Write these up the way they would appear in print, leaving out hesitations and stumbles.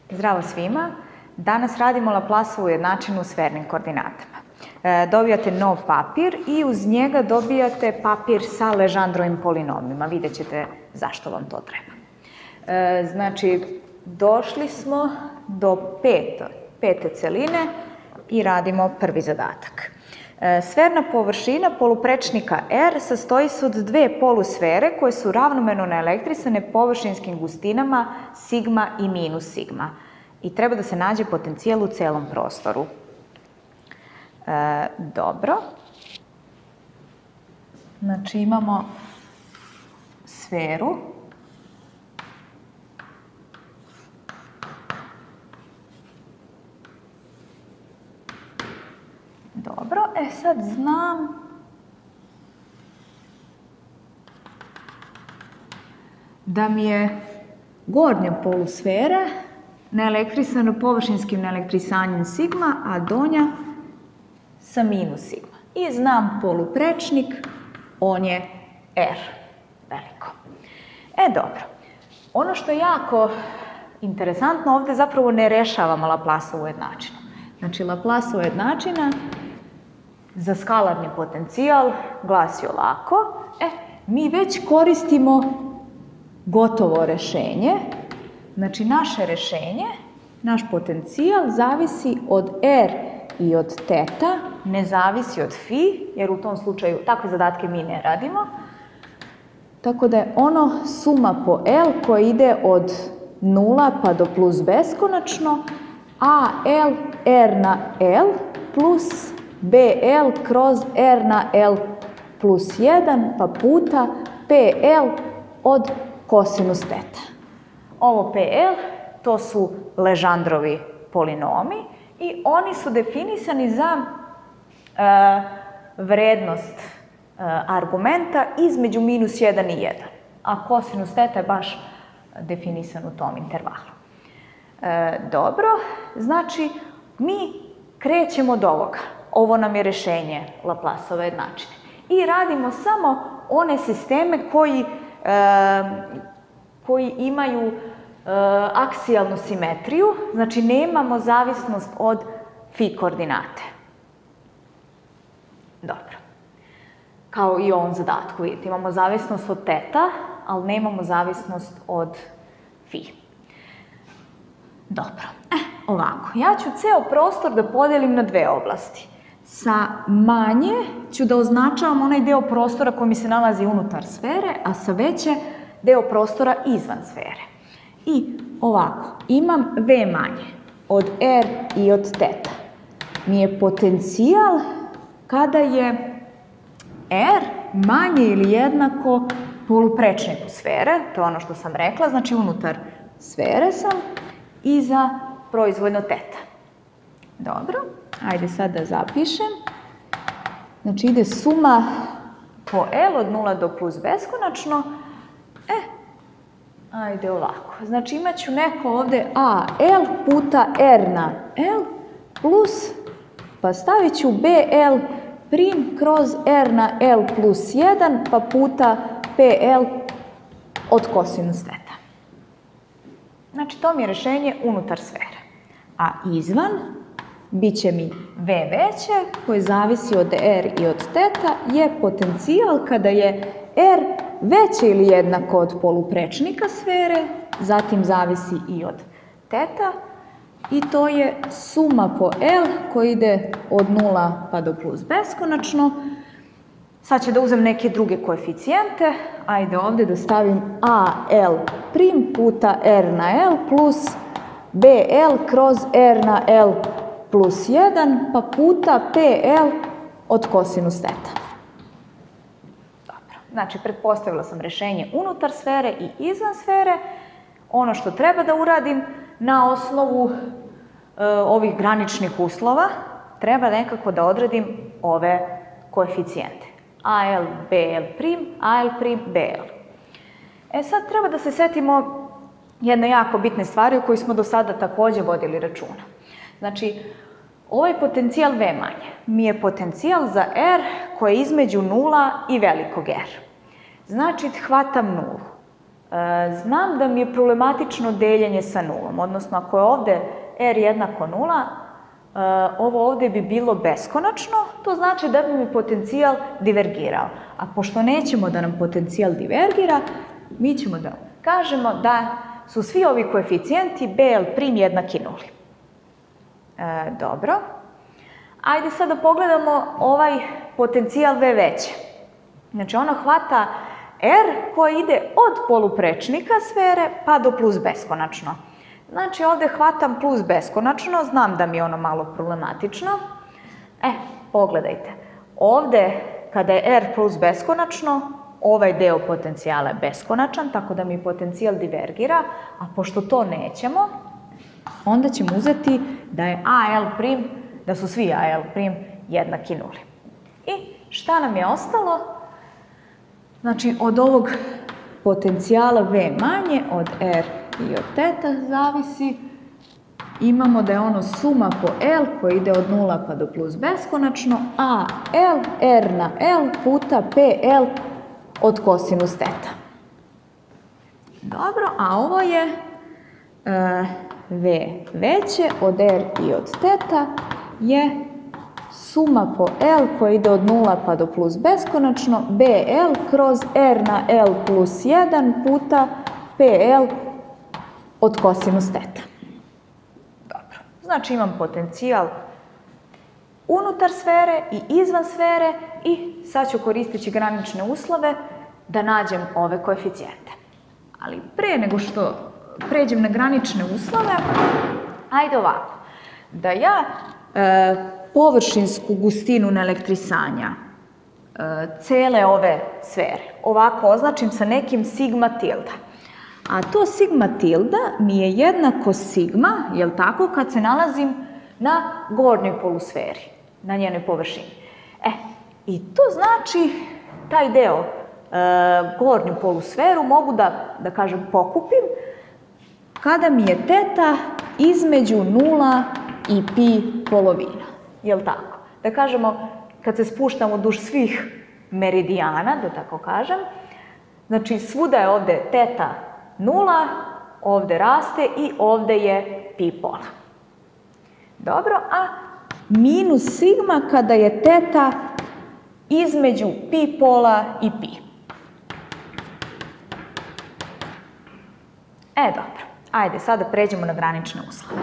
Zdravo svima! Danas radimo Laplaceovu jednačinu u sfernim koordinatama. Dobijate nov papir i uz njega dobijate papir sa Legendrovim polinomima. Vidjet ćete zašto vam to treba. Znači, došli smo do pete celine i radimo prvi zadatak. Sferna površina poluprečnika R sastoji se od dve polusfere koje su ravnomerno naelektrisane površinskim gustinama sigma i minus sigma. I treba da se nađe potencijal u celom prostoru. Dobro. Znači imamo sferu. Dobro, sad znam da mi je gornja polusfera naelektrisana površinskim naelektrisanjem sigma, a donja sa minus sigma. I znam poluprečnik, on je R, veliko. Dobro. Ono što je jako interesantno, ovde zapravo ne rešavamo Laplaceovu jednačinu. Znači, Laplaceova jednačina za skalarni potencijal glasi ovako. Mi već koristimo gotovo rešenje. Znači, naše rešenje, naš potencijal zavisi od R i od teta, ne zavisi od fi, jer u tom slučaju takve zadatke mi ne radimo. Tako da je ono suma po L koja ide od 0 pa do plus beskonačno, a L R na L plus BL kroz R na L plus 1 pa puta PL od kosinus teta. Ovo PL, to su Legendrovi polinomi i oni su definisani za vrednost argumenta između minus 1 i 1, a kosinus teta je baš definisan u tom intervalu. Dobro, znači mi krećemo od ovoga. Ovo nam je rešenje Laplaceove jednačine. I radimo samo one sisteme koji imaju aksijalnu simetriju, znači nemamo zavisnost od fi koordinate. Dobro. Kao i u ovom zadatku, vidite, imamo zavisnost od teta, ali nemamo zavisnost od fi. Dobro. Ovako, ja ću ceo prostor da podelim na dve oblasti. Sa manje ću da označavam onaj deo prostora koji mi se nalazi unutar sfere, a sa veće deo prostora izvan sfere. I ovako, imam V manje od R i od teta. Mi je potencijal kada je R manje ili jednako poluprečniku sfere, to je ono što sam rekla, znači unutar sfere sam i za proizvoljno teta. Dobro, ajde sad da zapišem. Znači ide suma po L od 0 do plus beskonačno. Ajde ovako. Znači imat ću neko ovde AL puta R na L plus, pa stavit ću BL prim kroz R na L plus 1 pa puta PL od kosinus teta. Znači to mi je rešenje unutar sfere. A izvan bit će mi V veće koje zavisi od R i od teta je potencijal kada je R veće ili jednako od poluprečnika sfere, zatim zavisi i od teta i to je suma po L koja ide od 0 pa do plus beskonačno. Sad ću da uzem neke druge koeficijente. Ajde ovde da stavim AL prim puta R na L plus BL kroz R na L plus 1 pa puta PL od kosinus teta. Dobro. Znači, pretpostavila sam rešenje unutar sfere i izvan sfere. Ono što treba da uradim na osnovu ovih graničnih uslova, treba nekako da odredim ove koeficijente. AL, BL prim, AL prim, BL. Sad treba da se setimo jedne jako bitne stvari o kojoj smo do sada takođe vodili računa. Znači, ovaj potencijal V manje mi je potencijal za R koji je između 0 i velikog R. Znači, hvatam nulu. znam da mi je problematično deljenje sa nulom, odnosno ako je ovde r jednako 0, ovo ovde bi bilo beskonačno, to znači da bi mi potencijal divergirao. A pošto nećemo da nam potencijal divergira, mi ćemo da kažemo da su svi ovi koeficijenti BL' jednaki nuli. Dobro. Ajde sad da pogledamo ovaj potencijal V veće. Znači ona hvata R koja ide od poluprečnika sfere pa do plus beskonačno. Znači ovde hvatam plus beskonačno, znam da mi je ono malo problematično. Pogledajte. Ovde kada je R plus beskonačno, ovaj deo potencijala je beskonačan, tako da mi potencijal divergira, a pošto to nećemo, onda ćemo uzeti da je AL', da su svi AL' jednaki nuli. I šta nam je ostalo? Znači, od ovog potencijala V manje, od R i od teta zavisi, imamo da je ono suma po L koja ide od 0 pa do plus beskonačno, a L, R na L puta PL od kosinus teta. Dobro, a ovo je V veće od R i od teta je suma po L koja ide od 0 pa do plus beskonačno, BL kroz R na L plus 1 puta PL od kosinus teta. Dobro, znači imam potencijal unutar sfere i izvan sfere i sad ću koristeći granične uslove da nađem ove koeficijente. Ali pre nego što pređem na granične uslove, ajde ovako, da ja površinsku gustinu naelektrisanja cele ove sfere ovako označim sa nekim sigma tilda. A to sigma tilda mi je jednako sigma, jel tako, kad se nalazim na gornjoj polusferi, na njenoj površini. I to znači taj deo gornju polusferu mogu da kažem pokupim kada mi je teta između 0 i pi polovina. Jel tako? Da kažemo, kad se spuštamo duž svih meridijana, da tako kažem, znači svuda je ovde teta 0, ovde raste i ovde je pi pola. Dobro, a minus sigma kada je teta između pi pola i pi. Dobro. Ajde, sada pređemo na granične uslove.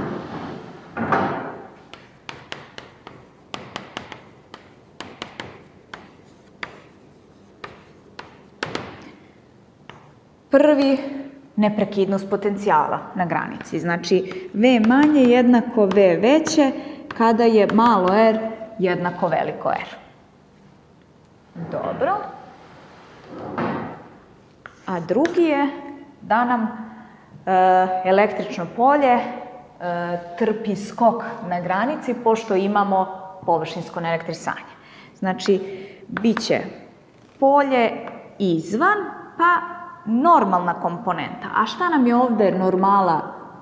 Prvi, neprekidnost potencijala na granici. Znači, V manje jednako V veće kada je malo r jednako veliko r. Dobro. A drugi je da nam električno polje trpi skok na granici pošto imamo površinsko naelektrisanje. Znači, bit će polje izvan, pa normalna komponenta. A šta nam je ovde normala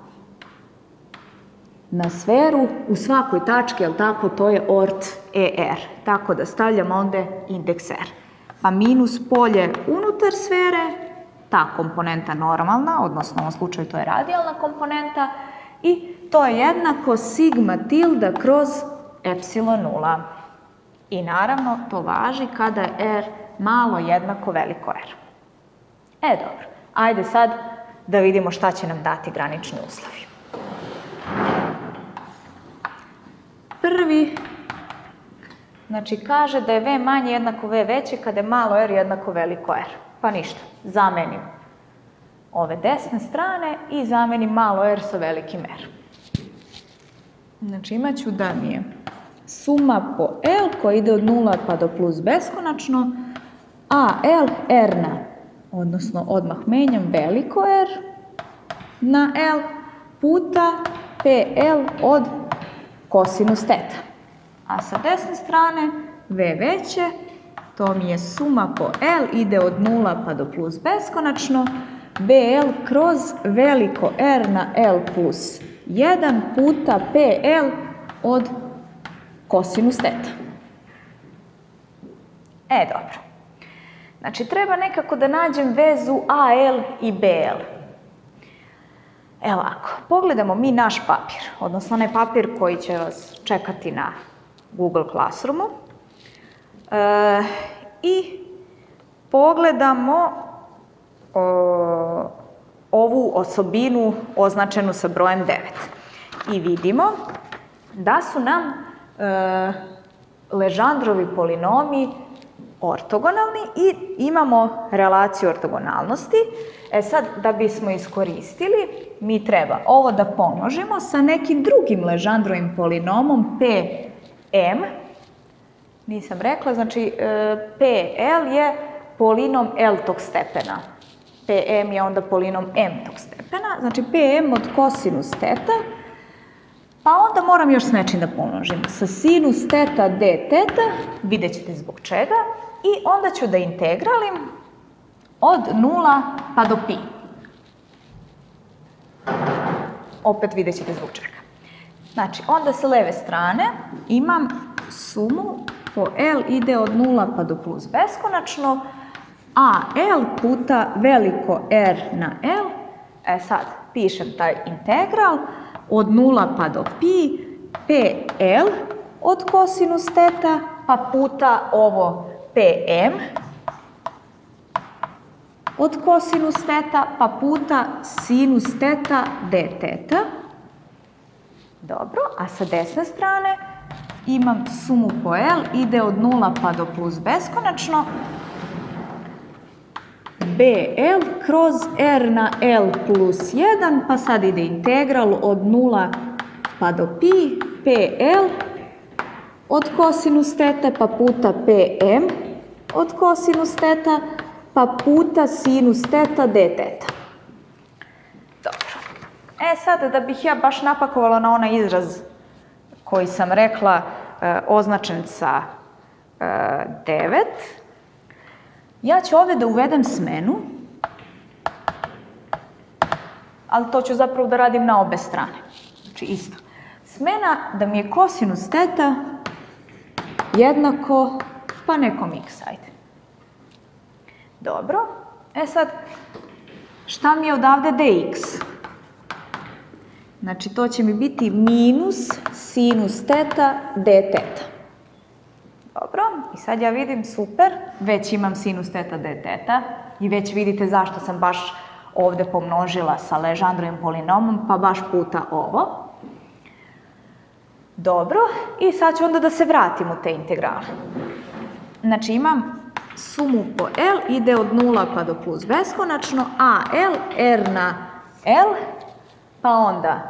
na sferu? U svakoj tački, jel tako, to je ort ER. Tako da stavljamo ovde indeks R. Pa minus polje unutar sfere, ta komponenta normalna, odnosno u ovom slučaju to je radijalna komponenta, i to je jednako sigma tilda kroz epsilon nula. I naravno to važi kada je R malo jednako veliko R. Dobro, ajde sad da vidimo šta će nam dati granični uslovi. Prvi, znači kaže da je V manje jednako V veće kada je malo R jednako veliko R. Pa ništa, zamenim ove desne strane i zamenim malo r sa velikim R. Znači imat ću da mi je suma po L koja ide od 0 pa do plus beskonačno, a L R na, odnosno odmah menjam veliko R na L puta PL od kosinus teta. A sa desne strane V veće, to mi je suma po L, ide od 0 pa do plus beskonačno, BL kroz veliko R na L plus 1 puta PL od kosinus teta. Dobro. Znači, treba nekako da nađem vezu AL i BL. Evo ovako, pogledamo mi naš papir, odnosno onaj papir koji će vas čekati na Google Classroomu i pogledamo ovu osobinu označenu sa brojem 9 i vidimo da su nam Legendrovi polinomi ortogonalni i imamo relaciju ortogonalnosti. E sad, da bismo iskoristili, mi treba ovo da pomnožimo sa nekim drugim Legendrovim polinomom Pm. Nisam rekla, znači PL je polinom L-tog stepena. Pm je onda polinom M-tog stepena. Znači Pm od kosinus teta, pa onda moram još s nečim da pomnožim. Sa sinus teta d teta, vidjet ćete zbog čega, i onda ću da integralim od 0 pa do pi. Opet vidjet ćete zbog čega. Znači, onda sa leve strane imam sumu po L ide od 0 pa do plus beskonačno, a L puta veliko R na L, sad pišem taj integral, od 0 pa do pi, PL od kosinus teta, pa puta ovo PM od kosinus teta, pa puta sinus teta d teta. Dobro, a sa desne strane imam sumu po L, ide od 0 pa do plus beskonačno, BL kroz R na L plus 1, pa sad ide integral od 0 pa do pi, PL od kosinus teta, pa puta PM od kosinus teta, pa puta sinus teta d teta. Dobro. E sad, da bih ja baš napakovala na onaj izraz koji sam rekla, označen sa 9, ja ću ovdje da uvedem smenu, ali to ću zapravo da radim na obe strane. Znači isto. Smena da mi je kosinus teta jednako pa nekom x, ajde. Dobro. E sad, šta mi je odavde dx? Znači, to će mi biti minus sinus teta d teta. Dobro, i sad ja vidim, super, već imam sinus teta d teta i već vidite zašto sam baš ovdje pomnožila sa Legendrovim polinomom, pa baš puta ovo. Dobro, i sad ću onda da se vratim u te integrale. Znači, imam sumu po L, ide od 0 pa do plus beskonačno, a L, R na L, pa onda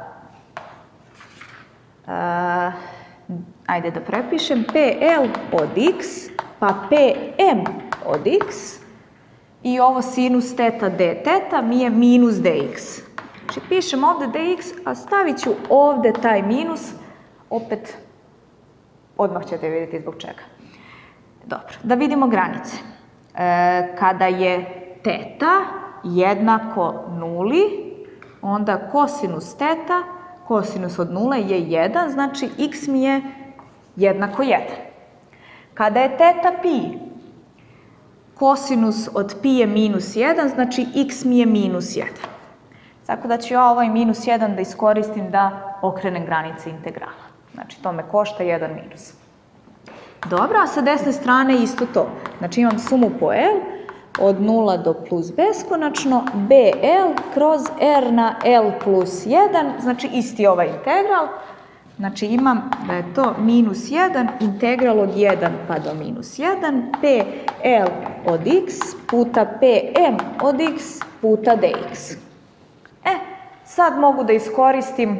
ajde da prepišem, PL od x, pa PM od x, i ovo sinus teta d teta mi je minus dx. Znači, pišem ovdje dx, a stavit ću ovdje taj minus, opet, odmah ćete vidjeti zbog čega. Dobro, da vidimo granice. Kada je teta jednako nuli, onda kosinus teta, kosinus od 0 je 1, znači x mi je jednako 1. Kada je teta pi, kosinus od pi je minus 1, znači x mi je minus 1. Tako da ću ja ovaj minus 1 da iskoristim da okrenem granice integrala. Znači, to me košta 1 minus. Dobro, a sa desne strane isto to. Znači, imam sumu po L od 0 do plus beskonačno, BL kroz R na L plus 1, znači isti ovaj integral. Znači, imam da je to minus 1, integral od 1 pa do minus 1, PL od x puta PM od x puta dx. Sad mogu da iskoristim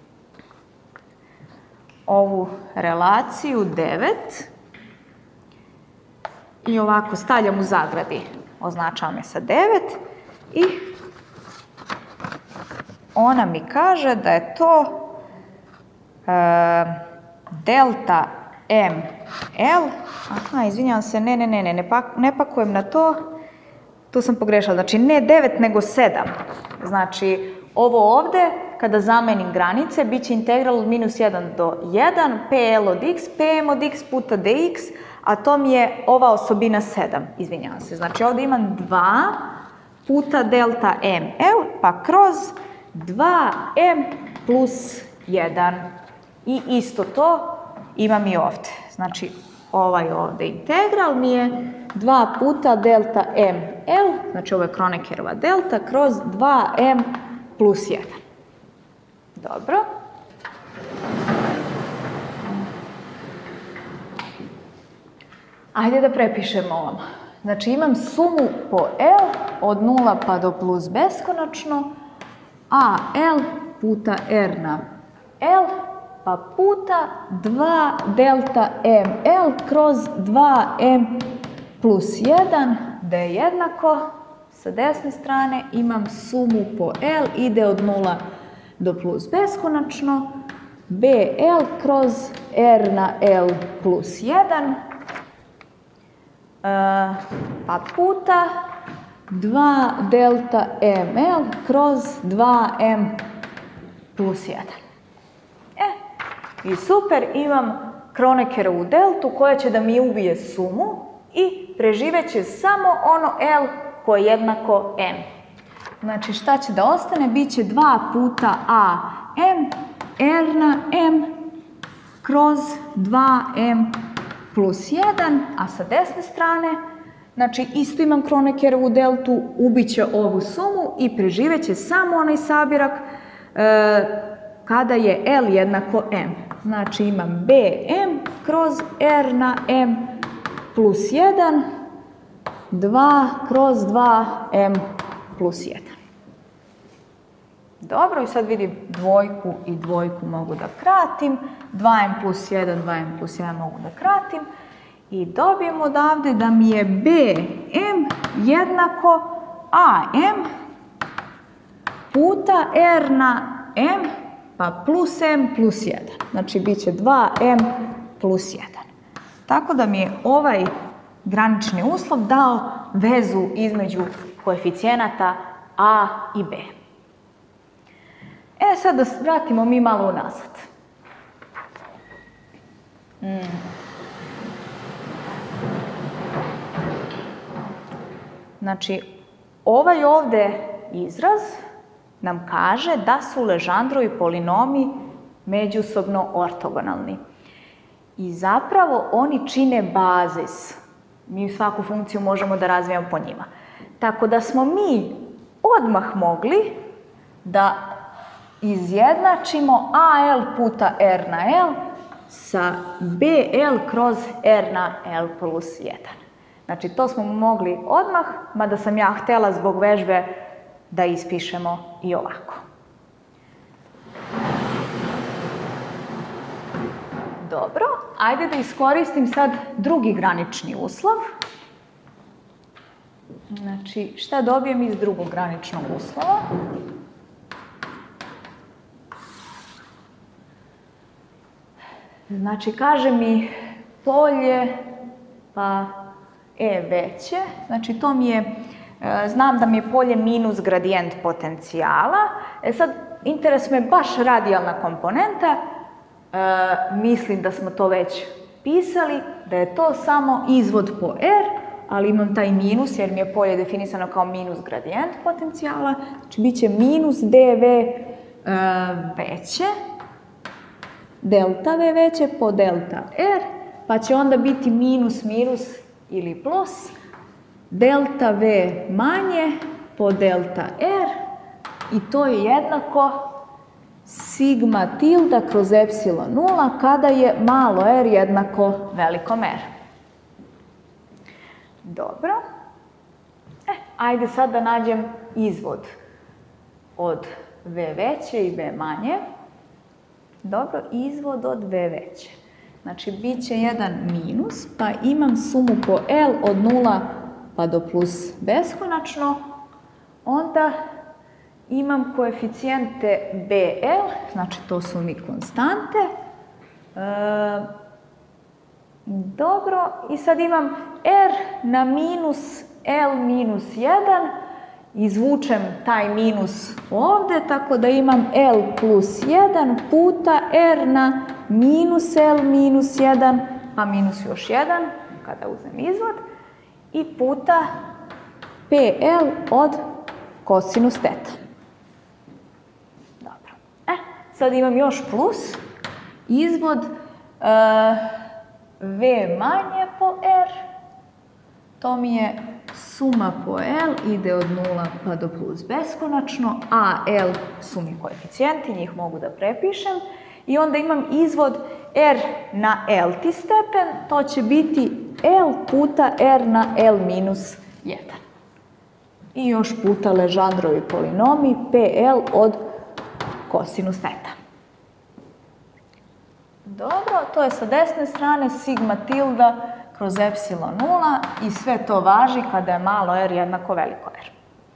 ovu relaciju 9 i ovako stavljam u zagradi, označavam je sa 9 i ona mi kaže da je to delta ML, izvinjavam se, ne pakujem na to, tu sam pogrešala, znači ne 9 nego 7, znači ovo ovdje, kada zamenim granice, bit će integral od minus 1 do 1, PL od x, PM od x puta dx, a to mi je ova osobina 7, izvinjavam se. Znači ovdje imam 2 puta delta ml, pa kroz 2m plus 1. I isto to imam i ovdje. Znači ovaj ovdje integral mi je 2 puta delta ml, znači ovo je Kronekerova delta, kroz 2m plus 1. Dobro. Ajde da prepišemo ovo. Znači imam sumu po L od 0 pa do plus beskonačno, a L puta R na L pa puta 2 delta ml kroz 2m plus 1, da je jednako, sa desne strane imam sumu po L, ide od 0 do plus beskonačno, BL kroz R na L plus 1, pa puta 2 delta ml kroz 2m plus 1. I super, imam Kronekerovu deltu koja će da mi ubije sumu i preživet će samo ono L koje je jednako m. Znači šta će da ostane? Biće 2 puta a m, R na m kroz 2m plus 1, a sa desne strane, znači isto imam Kronekerovu deltu, ubit će ovu sumu i preživet će samo onaj sabirak kada je L jednako m. Znači imam bm kroz R na m plus 1, 2 kroz 2m plus 1. Dobro, i sad vidim dvojku i dvojku mogu da kratim, 2m plus 1, 2m plus 1 mogu da kratim i dobijem odavde da mi je bm jednako am puta R na m pa plus m plus 1. Znači bit će 2m plus 1. Tako da mi je ovaj granični uslov dao vezu između koeficijenata a i b. Sad da vratimo mi malo unazad. Znači, ovaj ovdje izraz nam kaže da su Legendrovi polinomi međusobno ortogonalni. I zapravo oni čine bazis. Mi svaku funkciju možemo da razvijamo po njima. Tako da smo mi odmah mogli da izjednačimo AL puta R na L sa BL kroz R na L plus 1. Znači to smo mogli odmah, mada sam ja htjela zbog vežbe da ispišemo i ovako. Dobro, ajde da iskoristim sad drugi granični uslov. Znači, šta dobijem iz drugog graničnog uslova? Znači, kaže mi polje pa E veće, znači to mi je, znam da mi je polje minus gradijent potencijala. Sad, interes me baš radijalna komponenta, mislim da smo to već pisali, da je to samo izvod po R, ali imam taj minus jer mi je polje definisano kao minus gradijent potencijala, znači bit će minus dv veće, delta v veće po delta R, pa će onda biti minus minus ili plus, delta v manje po delta R i to je jednako sigma tilda kroz epsilon 0 kada je malo r jednako velikom r. Dobro. Ajde sad da nađem izvod od v veće i v manje. Dobro, izvod od v veće. Znači, bit će jedan minus, pa imam sumu po L od 0 pa do plus beskonačno. Onda imam koeficijente BL, znači to su mi konstante. Dobro, i sad imam R na minus L minus 1. Izvučem taj minus ovdje, tako da imam L plus 1 puta R na minus L minus 1, pa minus još 1. kada uzmem izvod, i puta PL od kosinus teta. Dobro. Sad imam još plus, izvod V manje po R, to mi je suma po L, ide od 0 pa do plus beskonačno, a L su mi koeficijenti, njih mogu da prepišem, i onda imam izvod R na L-ti stepen, to će biti L puta R na L minus 1. I još puta Legendrovi polinomi PL od kosinus teta. Dobro, to je sa desne strane sigma tilda kroz epsilon 0 i sve to važi kada je malo r jednako veliko r.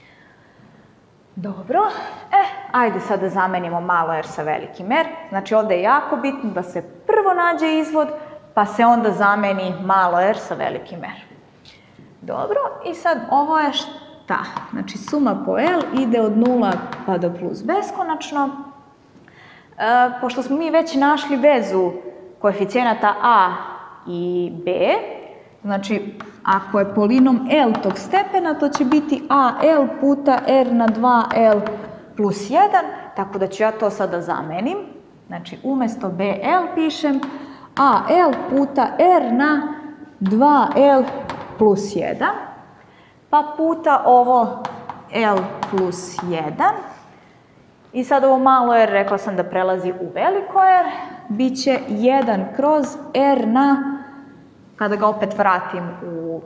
Dobro, ajde sad da zamenimo malo r sa velikim r. Znači ovdje je jako bitno da se prvo nađe izvod, pa se onda zameni malo r sa velikim r. Dobro, i sad ovo je šta? Znači suma po L ide od 0 pa do plus beskonačno. Pošto smo mi već našli vezu koeficijenata a i b, znači ako je polinom L tog stepena, to će biti AL puta R na 2L plus 1, tako da ću ja to sada zamenim. Znači umjesto BL pišem AL puta R na 2L plus 1, pa puta ovo L plus 1. I sad ovo malo r, rekla sam da prelazi u veliko r, bit će 1 kroz r na, kada ga opet vratim u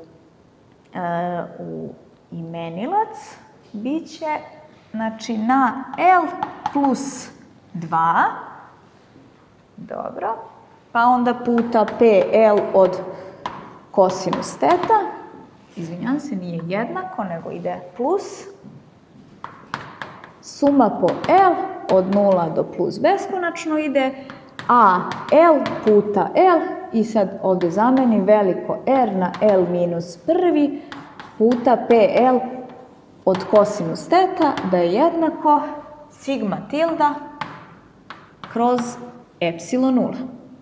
imenilac, bit će znači, na L plus 2, dobro, pa onda puta PL od kosinus teta, izvinjam se, nije jednako, nego ide plus, suma po L od 0 do plus beskonačno ide, a L puta L, i sad ovdje zameni veliko R na L minus 1 puta PL od kosinus teta, da je jednako sigma tilda kroz epsilon 0.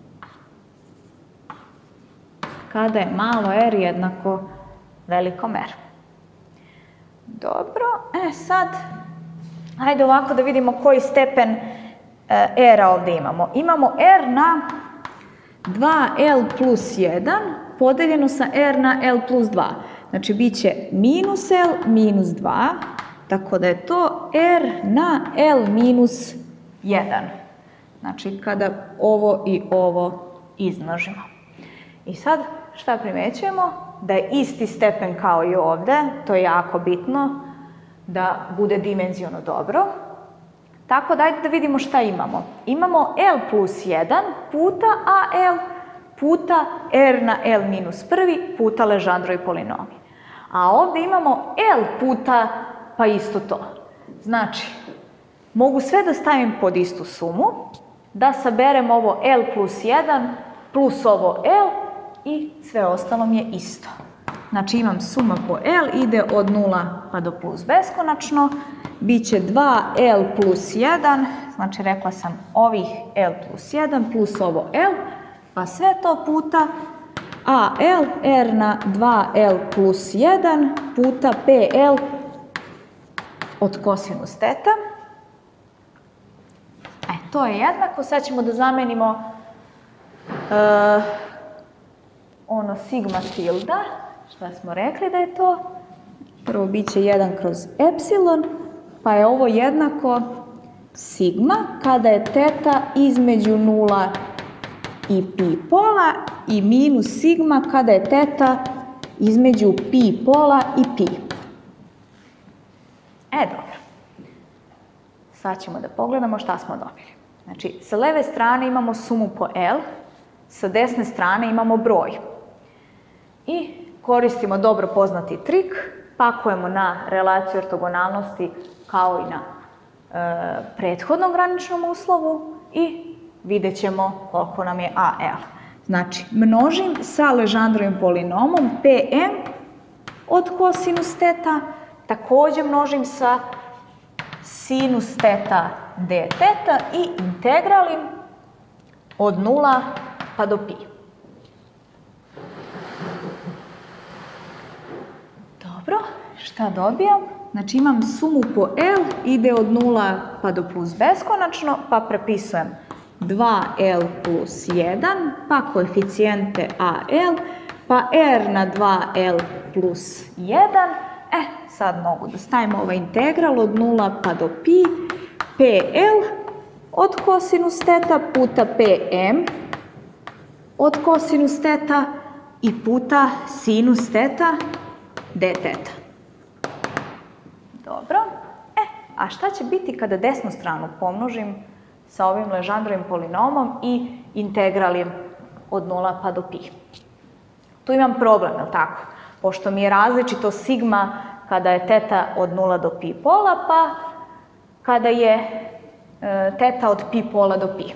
Kada je malo r jednako velikom r. Dobro, sad hajde ovako da vidimo koji stepen r-a ovdje imamo. Imamo r na 2l plus 1 podeljeno sa r na l plus 2. Znači, bit će minus l minus 2, tako da je to r na l minus 1. Znači, kada ovo i ovo izmnožimo. I sad, šta primećujemo? Da je isti stepen kao i ovdje, to je jako bitno, da bude dimenziono dobro. Tako da, ajde da vidimo šta imamo. Imamo L plus 1 puta AL puta R na L minus 1 puta Legendrovi polinomi. A ovdje imamo L puta pa isto to. Znači, mogu sve da stavim pod istu sumu, da saberem ovo L plus 1 plus ovo L i sve ostalo mi je isto. Znači imam suma po L, ide od 0 pa do plus beskonačno, bit će 2L plus 1, znači rekla sam ovih L plus 1 plus ovo L, pa sve to puta AL, R na 2L plus 1 puta PL od kosinus teta. To je jednako, sad ćemo da zamenimo ono sigma tilda, šta smo rekli da je to. Prvo bit će 1 kroz epsilon, pa je ovo jednako sigma kada je teta između 0 i pi pola i minus sigma kada je teta između pi pola i pi. Dobro. Sad ćemo da pogledamo šta smo dobili. Znači, sa leve strane imamo sumu po L, sa desne strane imamo broj. I koristimo dobro poznati trik, pakujemo na relaciju ortogonalnosti kao i na prethodnom graničnom uslovu i vidjet ćemo koliko nam je AL. Znači, množim sa Legendrovim polinomom Pm od kosinus teta, također množim sa sinus teta d teta i integralim od 0 pa do pi. Dobro, šta dobijam? Znači imam sumu po L, ide od 0 pa do plus beskonačno, pa prepisujem 2L plus 1, pa koeficijente AL, pa R na 2L plus 1. Sad mogu da stavim ovaj integral od 0 pa do pi, PL od kosinus teta puta PM od kosinus teta i puta sinus teta d teta. Dobro. A šta će biti kada desnu stranu pomnožim sa ovim Legendrovim polinomom i integralim od 0 pa do pi? Tu imam problem, je li tako? Pošto mi je različito sigma kada je teta od 0 do pi pola, pa kada je teta od pi pola do pi.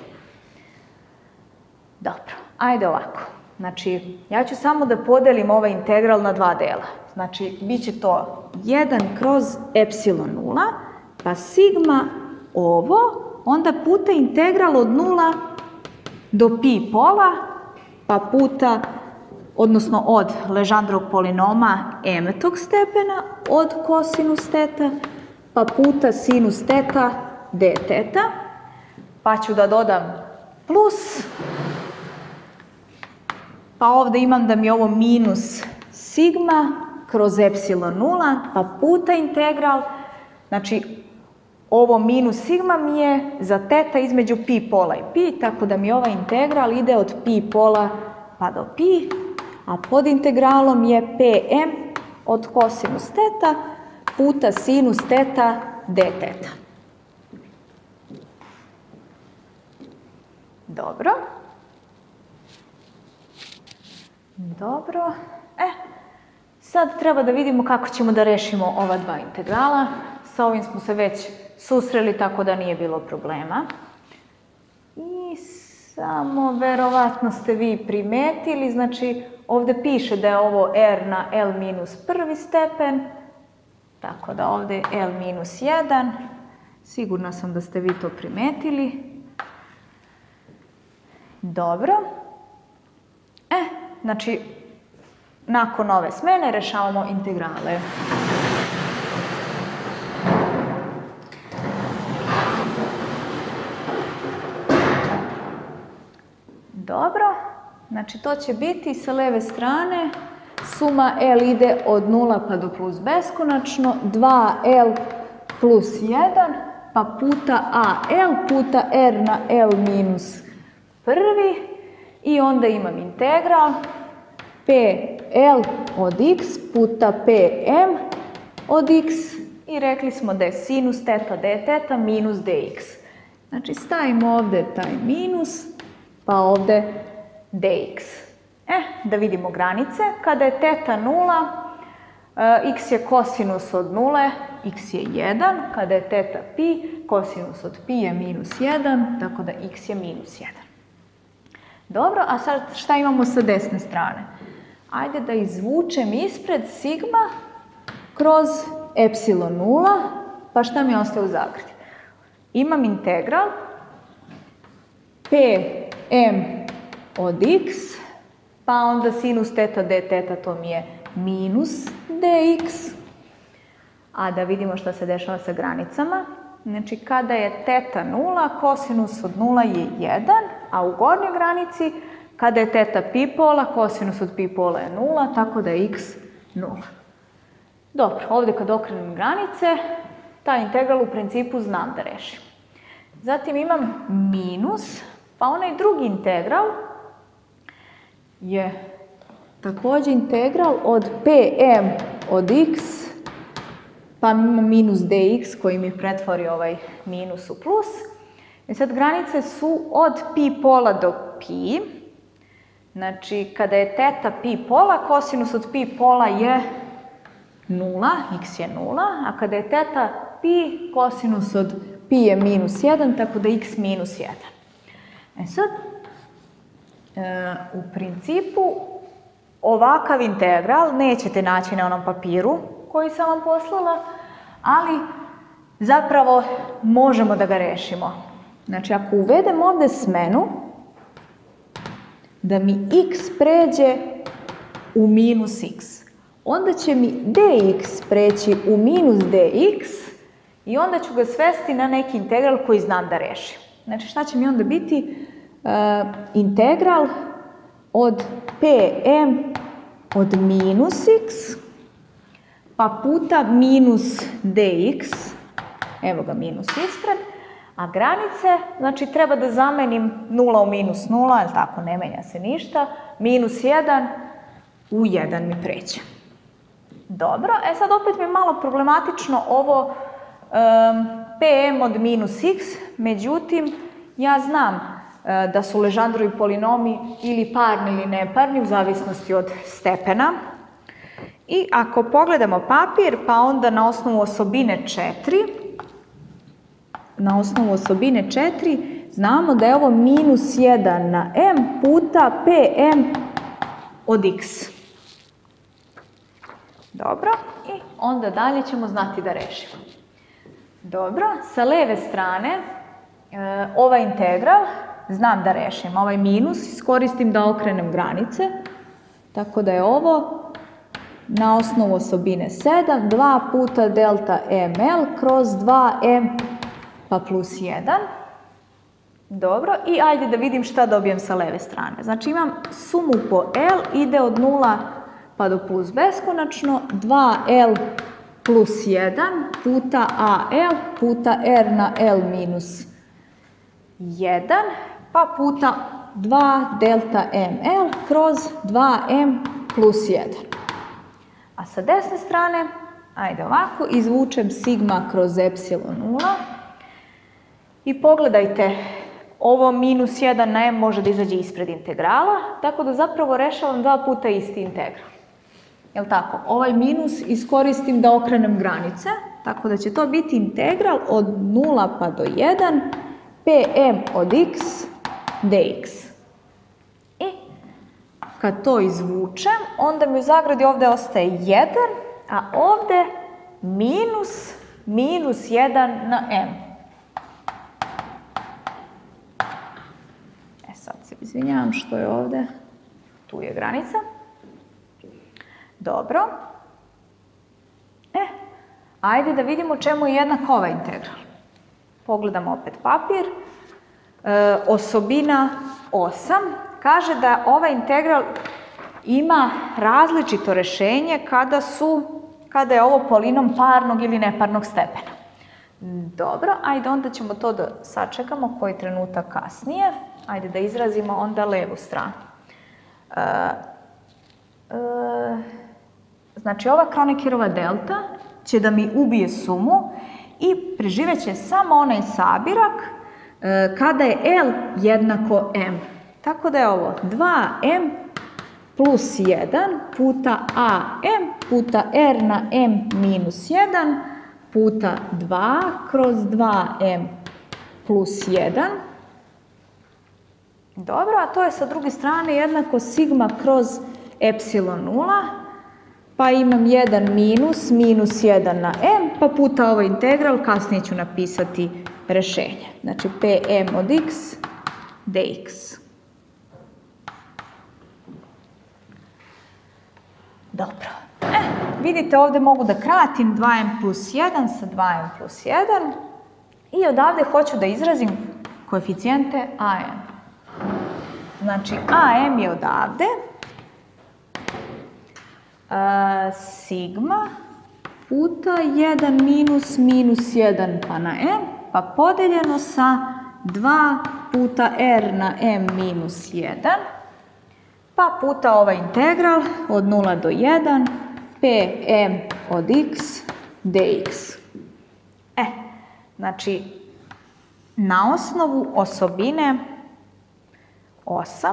Dobro, ajde ovako. Znači, ja ću samo da podelim ovaj integral na dva dela. Znači, bit će to 1 kroz epsilon 0, pa sigma ovo, onda puta integral od 0 do pi pola, pa puta, odnosno od Legendrovog polinoma m-tog stepena, od kosinus teta, pa puta sinus teta d teta, pa ću da dodam plus, pa ovdje imam da mi je ovo minus sigma kroz epsilon 0, pa puta integral, znači ovo minus sigma mi je za teta između pi pola i pi, tako da mi ovaj integral ide od pi pola pa do pi, a pod integralom je pm od kosinus teta puta sinus teta d teta. Dobro. Dobro. Sad treba da vidimo kako ćemo da rešimo ova dva integrala. Sa ovim smo se već susreli, tako da nije bilo problema. I samo verovatno ste vi primetili, znači ovdje piše da je ovo R na L minus prvi stepen, tako da ovdje je L minus 1. Sigurna sam da ste vi to primetili. Dobro. Znači, nakon ove smene rešavamo integrale. Dobro, znači to će biti sa leve strane, suma L ide od 0 pa do plus beskonačno, 2L plus 1, pa puta AL puta R na L minus prvi, i onda imam integral PL od x puta PM od x, i rekli smo da je sinus teta d teta minus dx. Znači stavimo ovdje taj minus, pa ovdje dx. Da vidimo granice. Kada je teta 0, x je kosinus od 0, x je 1. Kada je teta pi, kosinus od pi je minus 1, tako da x je minus 1. Dobro, a sad šta imamo sa desne strane? Ajde da izvučem ispred sigma kroz epsilon 0, pa šta mi ostaje u zagradi? Imam integral pm od x, pa onda sinus teta d teta, to mi je minus dx. A da vidimo šta se dešava sa granicama. Znači, kada je teta 0, kosinus od 0 je 1, a u gornjoj granici, kada je teta pi pola, kosinus od pi pola je 0, tako da je x 0. Dobro, ovdje kad okrenem granice, taj integral u principu znam da rešim. Zatim imam minus, pa onaj drugi integral je također integral od pm od x, pa imam minus dx koji mi pretvori ovaj minus u plus. I sad granice su od pi pola do pi. Znači, kada je teta pi pola, kosinus od pi pola je 0, x je 0, a kada je teta pi, kosinus od pi je minus 1, tako da x minus 1. Sad, u principu, ovakav integral nećete naći na onom papiru koji sam vam poslala, ali zapravo možemo da ga rešimo. Znači, ako uvedem ovdje smenu, da mi x pređe u minus x, onda će mi dx preći u minus dx i onda ću ga svesti na neki integral koji znam da rešim. Znači šta će mi onda biti? Integral od pm od minus x pa puta minus dx, evo ga minus ispred, a granice, znači treba da zamenim 0 u minus 0, ali tako ne menja se ništa, minus 1 u 1 mi preće. Dobro, sad opet mi je malo problematično ovo pm od minus x, međutim, ja znam da su Legendrovi polinomi ili parni ili neparni, u zavisnosti od stepena. I ako pogledamo papir, pa onda na osnovu osobine 4, znamo da je ovo minus 1 na m puta pm od x. Dobro, i onda dalje ćemo znati da rešimo. Dobro, sa leve strane ovaj integral znam da rešim. Ovaj minus iskoristim da okrenem granice, tako da je ovo na osnovu osobine 7, 2 puta delta ml kroz 2m pa plus 1. Dobro, i ajde da vidim šta dobijem sa leve strane. Znači imam sumu po L, ide od 0 pa do plus beskonačno, 2L plus 1 puta AL puta R na L minus 1 pa puta 2 delta ML kroz 2M plus 1. A sa desne strane, ajde ovako, izvučem sigma kroz epsilon 0 i pogledajte, ovo minus 1 na m može da izađe ispred integrala, tako da zapravo rešavam dva puta isti integral. Jel tako? Ovaj minus iskoristim da okrenem granice, tako da će to biti integral od 0 pa do 1 pm od x dx. I kad to izvučem, onda mi u zagradi ovde ostaje 1, a ovde minus 1 na m. Sad se izvinjavam što je ovde, tu je granica. Dobro. Ajde da vidimo čemu je jednak ovaj integral. Pogledamo opet papir. Osobina 8 kaže da ovaj integral ima različito rešenje kada je ovo polinom parnog ili neparnog stepena. Dobro, ajde onda ćemo to da sačekamo koji trenutak kasnije. Ajde da izrazimo onda levu stranu. Znači ova Kronekerova delta će da mi ubije sumu i preživeće samo onaj sabirak kada je L jednako M. Tako da je ovo 2M plus 1 puta AM puta R na M minus 1 puta 2 kroz 2M plus 1. Dobro, a to je sa druge strane jednako sigma kroz epsilon 0, pa imam 1 minus 1 na m, pa puta ovaj integral, kasnije ću napisati rešenje. Znači, pm od x dx. Dobro. Vidite, ovde mogu da kratim 2m plus 1 sa 2m plus 1 i odavde hoću da izrazim koeficijente am. Znači, AM je odavde, sigma puta 1 minus 1 pa na m, pa podeljeno sa 2 puta r na m minus 1, pa puta ovaj integral od 0 do 1, pm od x dx. Znači, na osnovu osobine 8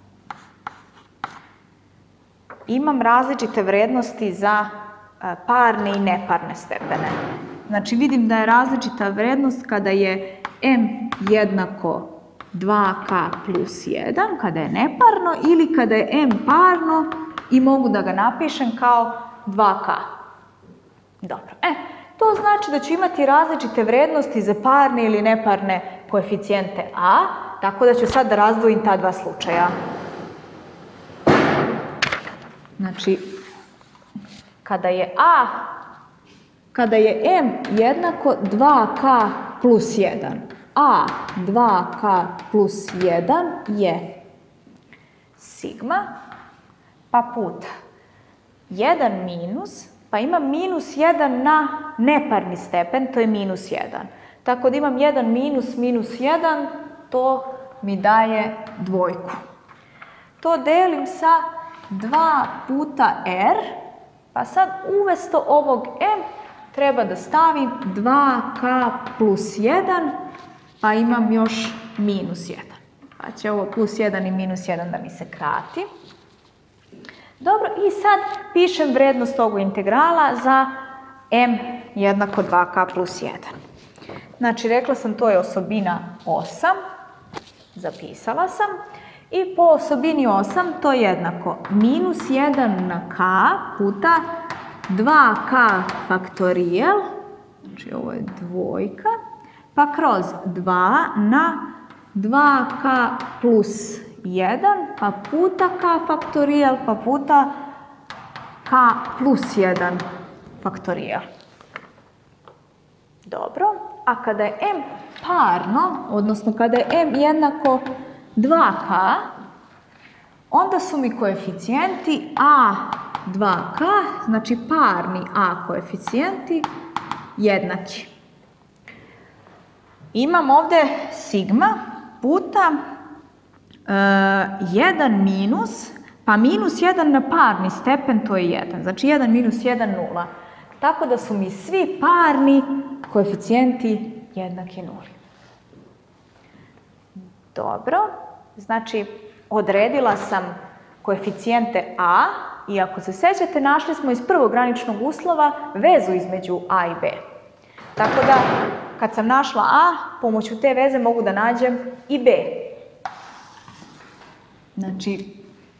imam različite vrednosti za parne i neparne stepene. Znači vidim da je različita vrednost kada je m jednako 2k plus 1, kada je neparno, ili kada je m parno i mogu da ga napišem kao 2k. Dobro, to znači da ću imati različite vrednosti za parne ili neparne koeficijente a, tako da ću sad da razdvojim ta dva slučaja. Znači, kada je m jednako 2k plus 1. A 2k plus 1 je sigma, pa puta 1 minus, pa imam minus 1 na neparni stepen, to je minus 1. Tako da imam 1 minus minus 1, to mi daje dvojku. To delim sa 2 puta r, pa sad umjesto ovog m treba da stavim 2k plus 1, pa imam još minus 1. Pa će ovo plus 1 i minus 1 da mi se krati. Dobro, i sad pišem vrednost ovog integrala za m jednako 2k plus 1. Znači, rekla sam, to je osobina 8, zapisala sam, i po osobini 8 to je jednako minus 1 na k puta 2k faktorijal, znači ovo je dvojka, pa kroz 2 na 2k plus 1, pa puta k faktorijal, pa puta k plus 1 faktorijal. Dobro, a kada je m parno, odnosno kada je m jednako 2k, onda su mi koeficijenti a 2k, znači parni a koeficijenti, jednaki. Imam ovdje sigma puta 1 minus, pa minus 1 na parni stepen, to je 1. Znači 1 minus 1, 0. Tako da su mi svi parni koeficijenti jednaki 0. Dobro, znači odredila sam koeficijente a, i ako se sjećate, našli smo iz prvog graničnog uslova vezu između a i b. Tako da, kad sam našla a, pomoću te veze mogu da nađem i b. Znači,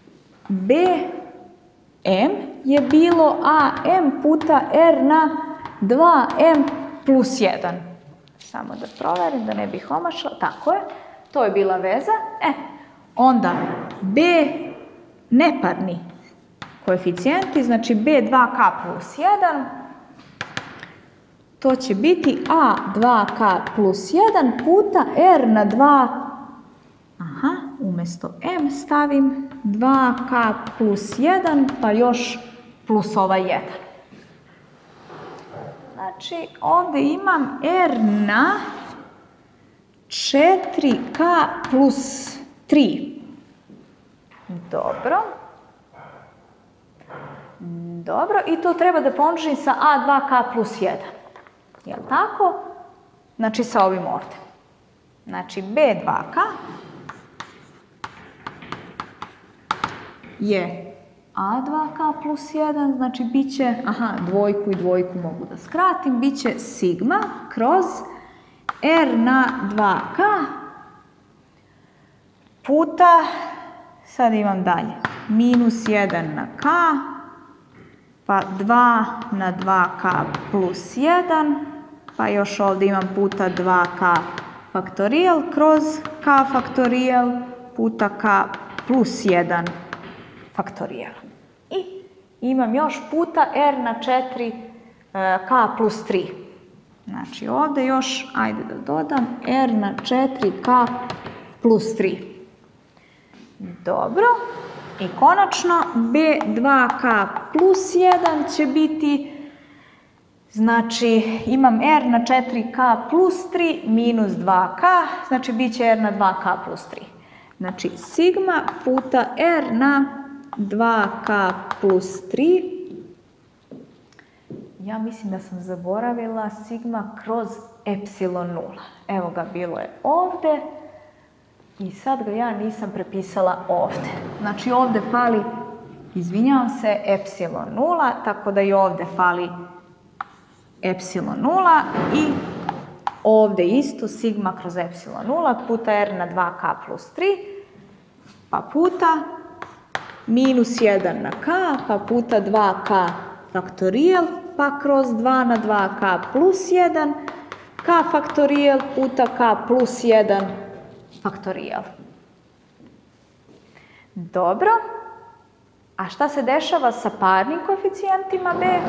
bm je bilo am puta r na 2m plus 1. Samo da proverim, da ne bih omašala. Tako je, to je bila veza. Onda b neparni koeficijenti, znači b2k plus 1, to će biti a 2k plus 1 puta r na 2, umjesto m stavim 2k plus 1, pa još plus ovaj 1. Znači, ovdje imam r na 4k plus 3. Dobro. Dobro, i to treba da pomnožim sa a2k plus 1. Jel' tako? Znači, sa ovim ovdje. Znači, b2k je a2k plus 1, znači bit će, dvojku i dvojku mogu da skratim, bit će sigma kroz r na 2k puta, sad imam dalje, minus 1 na k, pa 2 na 2k plus 1, pa još ovdje imam puta 2k faktorijal kroz k faktorijal puta k plus 1 faktorijal. I imam još puta r na 4k plus 3. Znači ovdje još, ajde da dodam, r na 4k plus 3. Dobro. I konačno, b2k plus 1 će biti, znači imam r na 4k plus 3 minus 2k, znači bit će r na 2k plus 3. Znači sigma puta r na 2k plus 3. Ja mislim da sam zaboravila sigma kroz epsilon 0. Evo ga, bilo je ovdje. I sad ga ja nisam prepisala ovdje. Znači ovdje fali, izvinjavam se, epsilon 0, tako da i ovdje fali epsilon 0 i ovdje isto sigma kroz epsilon 0 puta r na 2k plus 3, pa puta minus 1 na k, pa puta 2k faktorijal, pa kroz 2 na 2k plus 1, k faktorijal puta k plus 1 faktorijal. Dobro. A šta se dešava sa parnim koeficijentima b?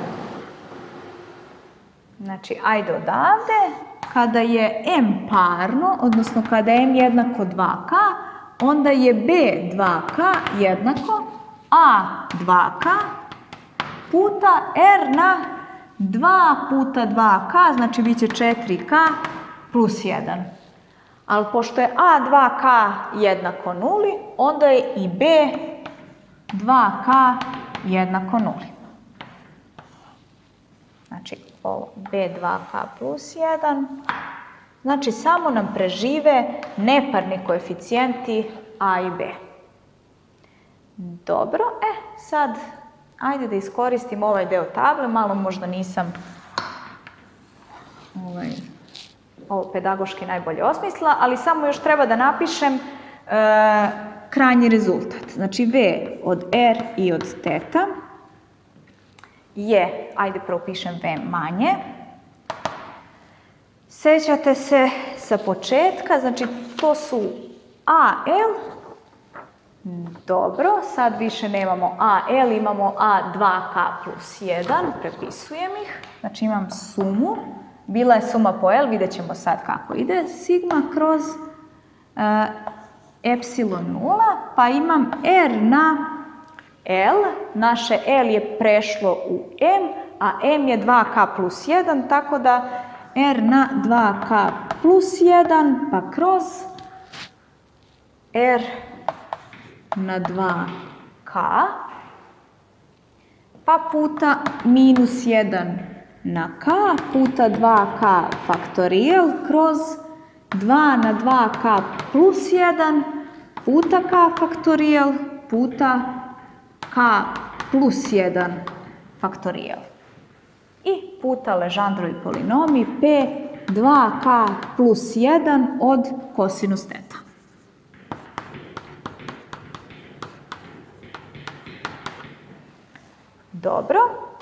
Znači, ajde odavde, kada je m parno, odnosno kada je m jednako 2k, onda je b 2k jednako a 2k puta r na 2 puta 2k, znači bit će 4k plus 1. Ali pošto je a 2k jednako 0, onda je i b 2k jednako 0. Znači, ovo b2k plus 1. Znači, samo nam prežive neparni koeficijenti a i b. Dobro, sad, ajde da iskoristim ovaj deo table, malo možda nisam ovo pedagoški najbolje osmislila, ali samo još treba da napišem krajnji rezultat. Znači, v od r i od teta je, ajde prvo pišem v manje. Sećate se sa početka, znači to su AL. Dobro, sad više nemamo AL, imamo A2K plus 1, prepisujem ih. Znači imam sumu, bila je suma po L, vidjet ćemo sad kako ide. Sigma kroz epsilon 0, pa imam R na L, naše L je prešlo u M, a M je 2K plus 1, tako da R na 2K plus 1, pa kroz R na 2K, pa puta minus 1 na K, puta 2K faktorijal, kroz 2 na 2K plus 1, puta K faktorijal, puta K plus 1 faktorijal. I puta Legendrovi polinomi P 2K plus 1 od kosinus teta. Dobro.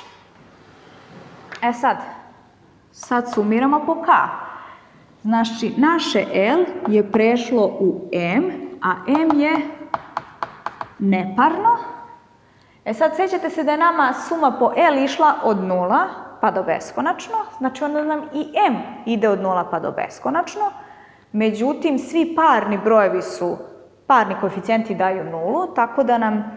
Sad sumiramo po K. Znači, naše L je prešlo u M, a M je neparno. Sad sjećate se da je nama suma po L išla od 0 pa do beskonačno, znači onda nam i M ide od 0 pa do beskonačno. Međutim, svi parni brojevi su, parni koeficijenti daju 0, tako da nam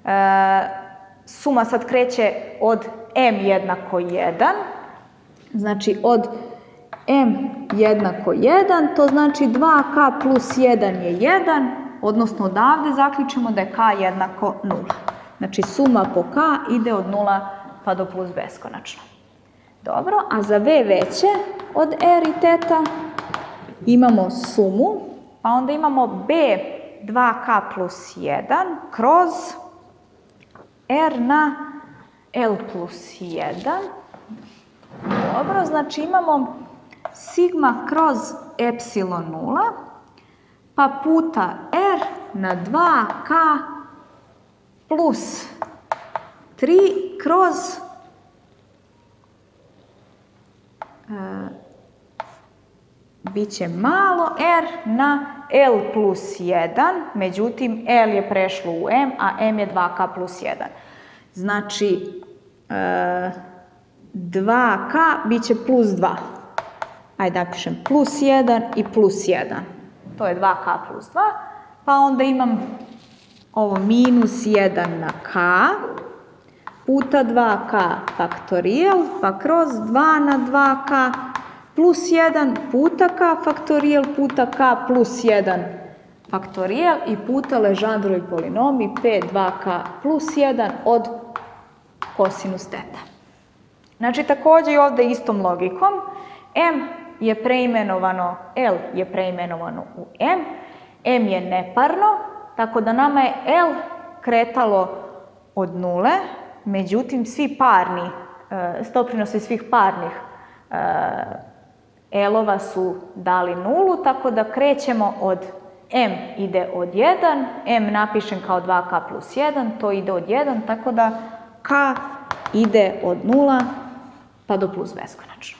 suma sad kreće od M jednako 1, znači od M jednako 1, to znači 2K plus 1 je 1, odnosno odavde zaključimo da je K jednako 0. Znači suma po K ide od 0 pa do plus beskonačno. Dobro, a za V veće od R i teta imamo sumu, pa onda imamo B 2K plus 1 kroz R na L plus 1. Dobro, znači imamo sigma kroz epsilon 0, pa puta R na 2K plus 3 kroz bit će malo R na L plus 1, međutim L je prešlo u M, a M je 2K plus 1. Znači 2K bit će plus 2. Ajde napišem plus 1 i plus 1. To je 2K plus 2, pa onda imam ovo minus 1 na K puta 2K faktorijal, pa kroz 2 na 2K plus 1 puta K faktorijal puta K plus 1 faktorijal i puta Legendrovi polinomi P 2K plus 1 od kosinus teta. Znači također i ovdje istom logikom, M je preimenovano, L je preimenovano u M, M je neparno, tako da nama je L kretalo od 0, međutim svi parni, doprinosi svih parnih L-ova su dali 0, tako da krećemo od M ide od 1, M napišem kao 2K plus 1, to ide od 1, tako da K ide od 0 pa do plus beskonačno.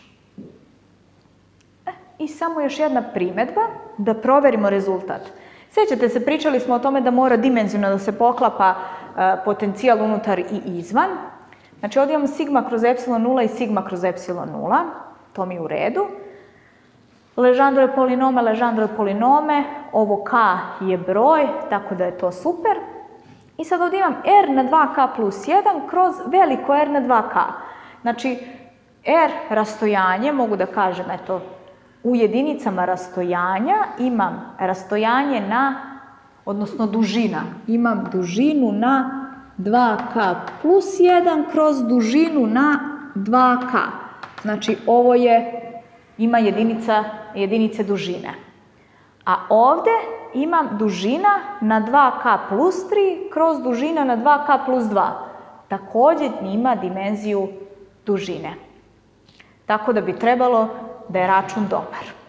I samo još jedna primjedba da proverimo rezultat. Sjećate se, pričali smo o tome da mora dimenzionalno da se poklapa potencijal unutar i izvan. Znači ovdje imam sigma kroz epsilon 0 i sigma kroz epsilon 0, to mi je u redu. Legendrove polinome, ovo k je broj, tako da je to super. I sad ovdje imam r na 2k plus 1 kroz veliko r na 2k. Znači, r rastojanje, mogu da kažem, eto, u jedinicama rastojanja imam rastojanje na, odnosno dužina. Imam dužinu na 2k plus 1 kroz dužinu na 2k. Znači, ovo ima jedinice dužine. A ovdje imam dužina na 2k plus 3 kroz dužina na 2k plus 2. Također ima dimenziju dužine. Tako da bi trebalo da je račun dobar.